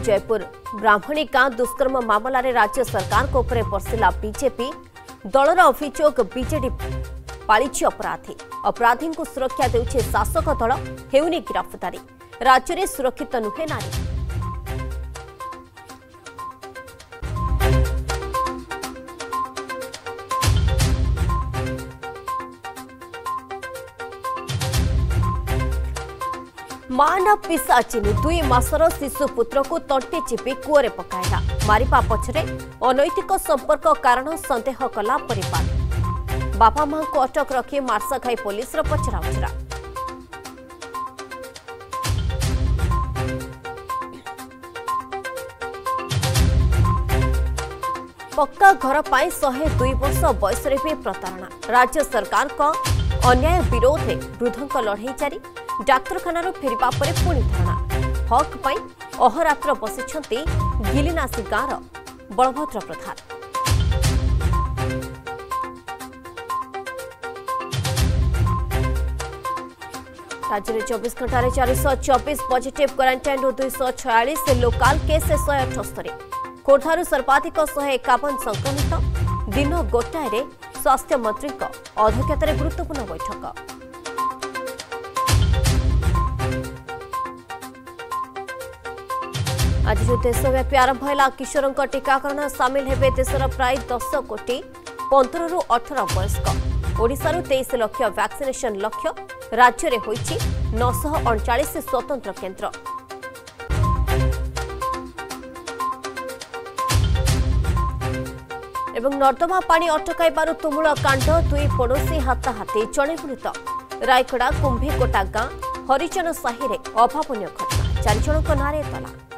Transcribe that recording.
जयपुर ब्राह्मणी गां दुष्कर्म मामलें राज्य सरकार को उपरे बर्षिला बीजेपी दलर अभियोग बीजेडी पालिछि अपराधी को सुरक्षा देउछे शासक दल हेउनी गिरफ्तारी राज्य में सुरक्षित नुहे नारी। माना पिशाचिनी 2 मासर शिशु पुत्र को तंटे चिपी कूअरे पकाइला मारिपा पछरे अनैतिक संपर्क कारण संदेह कला परिवार बापा मां को अटक रखी मार्साघाई पुलिस पचराउचरा। पक्का घर पाई 102 वर्ष बयस भी प्रतारणा राज्य सरकार का अन्याय विरोध में वृद्धों लड़ई जारी डाक्तरखाना फेरिबा परे पुणी धारणा हक पाई अहरात्र बसिछंती गिलिनासी गाँवर बलभद्र प्रधान। राज्य में 24 घंटे 424 पॉजिटिव क्वारंटाइन 246 लोकाल केस 178 खोर्धारू सर्वाधिक 151 संक्रमित दिन गोटाए स्वास्थ्य मंत्री अध्यक्षतार गुरुत्वपूर्ण बैठक। आज जो देशव्यापी आरंभ है किशोरों टीकाकरण सामिल हेबे देशर प्राय 10 कोटी 15 ରୁ 18 वयस्क ओडिशा 23 लाख वैक्सीनेशन लक्ष्य राज्य में होइछि 939 स्वतंत्र केन्द्र। एवं नर्दमा पानी अटकाइबार तुमुल कांड 2 पड़ोशी हाथाहाथी जड़े मृत रायगड़ा कुंभीकोटा गां हरिजन साहि अभावन घटना 4 जनक नारे तलाक।